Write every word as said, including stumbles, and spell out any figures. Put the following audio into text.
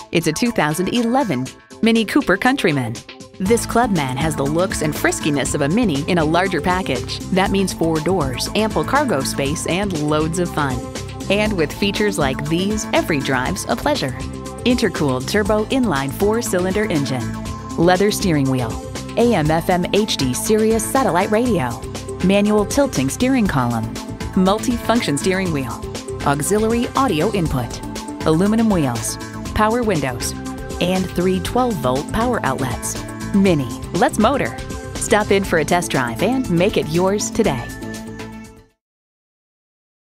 It's a two thousand eleven Mini Cooper Countryman. This Clubman has the looks and friskiness of a Mini in a larger package. That means four doors, ample cargo space, and loads of fun. And with features like these, every drive's a pleasure. Intercooled turbo inline four-cylinder engine, leather steering wheel, A M F M H D Sirius satellite radio, manual tilting steering column, multi-function steering wheel, auxiliary audio input, aluminum wheels, power windows, and three twelve volt power outlets. Mini, let's motor. Stop in for a test drive and make it yours today.